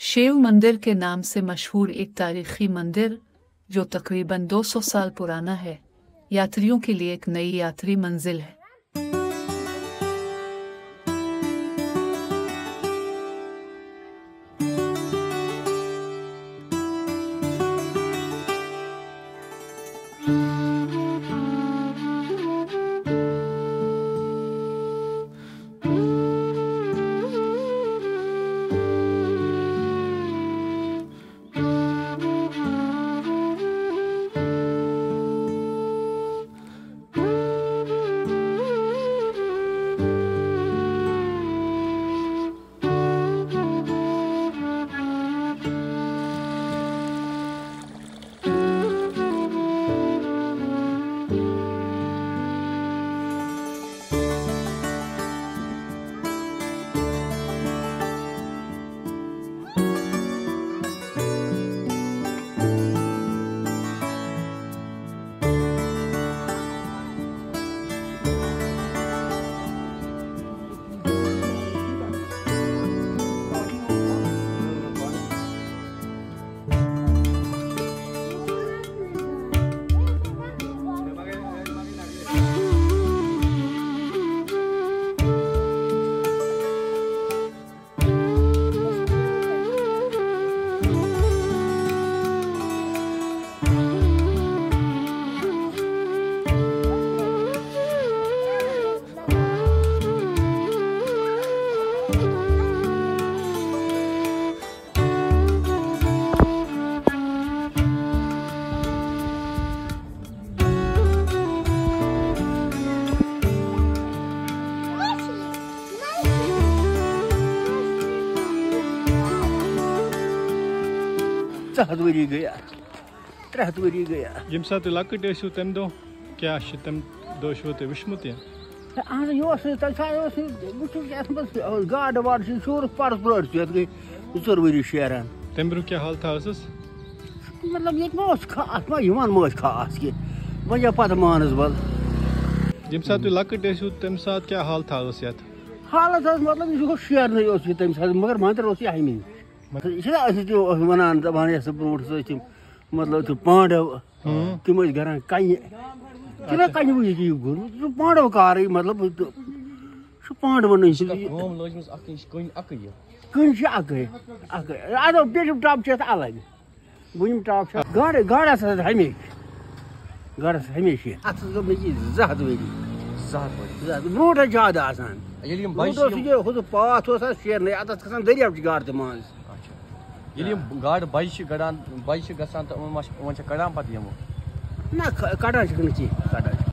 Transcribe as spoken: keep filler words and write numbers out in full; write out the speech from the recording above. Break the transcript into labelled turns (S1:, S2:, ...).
S1: शिव मंदिर के नाम से मशहूर एक तारीखी मंदिर जो तकरीबन दो सौ साल पुराना है, यात्रियों के लिए एक नई यात्री मंजिल है।
S2: हद वरी गया त्रे हद वरी गया
S3: यम सात लकट ऐसु तम दो क्या तम दो शोते विश्मुत या
S2: आन योस तल सा योस बुछ एसमस गाड वाड शोर पर ब्लड से गई सर वरी शेरन
S3: तम ब्रु क्या हाल था उसस
S2: मतलब ये मोस खास मा यमान मोस खास के वजह पत मानसबल
S3: यम सात लकट ऐसु तम सात क्या हाल था उस यत
S2: हालत मतलब ये शेर नहीं उस तम सात मगर मंत्र उस यही मतलब वन दपान ब्रो मतलब पांडव तम गर कन कन गुर पांडव कार मतलब पांडवन कन अक टप अलग वम टप गाड़ गाड़स हमेशा गाड़स हमेशा अत जत वरी ब्रोट ज्यादा पाथ शेरन अत दरिया गाड़ तज
S4: गाड़ बज गड़ान बज गसान तो कड़ान पे यमो
S2: ना कड़ान कड़ान